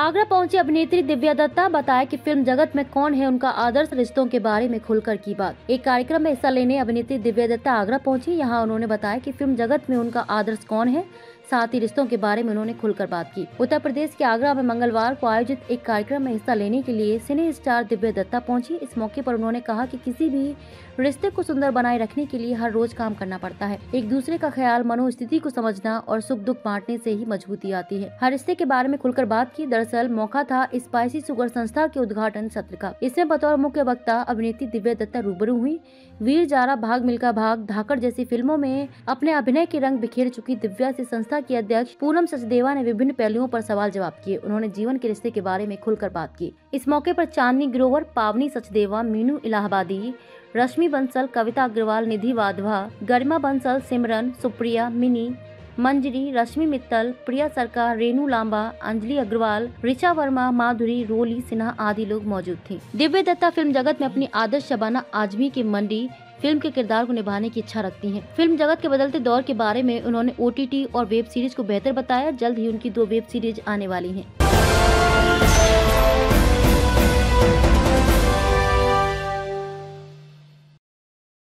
आगरा पहुंची अभिनेत्री दिव्या दत्ता बताया कि फिल्म जगत में कौन है उनका आदर्श रिश्तों के बारे में खुलकर की बात। एक कार्यक्रम में हिस्सा लेने अभिनेत्री दिव्या दत्ता आगरा पहुंची। यहां उन्होंने बताया कि फिल्म जगत में उनका आदर्श कौन है, साथ ही रिश्तों के बारे में उन्होंने खुलकर बात की। उत्तर प्रदेश के आगरा में मंगलवार को आयोजित एक कार्यक्रम में हिस्सा लेने के लिए सिने स्टार दिव्या दत्ता पहुंची। इस मौके पर उन्होंने कहा कि किसी भी रिश्ते को सुंदर बनाए रखने के लिए हर रोज काम करना पड़ता है। एक दूसरे का ख्याल, मनोस्थिति को समझना और सुख दुख बांटने से ही मजबूती आती है। हर रिश्ते के बारे में खुलकर बात की। दरअसल मौका था स्पाइसी शुगर संस्था के उद्घाटन सत्र का। इसमें बतौर मुख्य वक्ता अभिनेत्री दिव्या दत्ता रूबरू हुई। वीर जारा, भाग मिल्खा भाग, धाकड़ जैसी फिल्मों में अपने अभिनय के रंग बिखेर चुकी दिव्या से संस्था की अध्यक्ष पूनम सचदेवा ने विभिन्न पहलुओं पर सवाल जवाब किए। उन्होंने जीवन के रिश्ते के बारे में खुलकर बात की। इस मौके पर चांदनी ग्रोवर, पावनी सचदेवा, मीनू इलाहाबादी, रश्मि बंसल, कविता अग्रवाल, निधि वाधवा, गरिमा बंसल, सिमरन, सुप्रिया, मिनी, मंजरी, रश्मि मित्तल, प्रिया सरकार, रेनू लांबा, अंजलि अग्रवाल, ऋचा वर्मा, माधुरी, रोली सिन्हा आदि लोग मौजूद थे। दिव्या दत्ता फिल्म जगत में अपनी आदर्श शबाना आजमी के मंडी फिल्म के किरदार को निभाने की इच्छा रखती हैं। फिल्म जगत के बदलते दौर के बारे में उन्होंने OTT और वेब सीरीज को बेहतर बताया। जल्द ही उनकी 2 वेब सीरीज आने वाली हैं।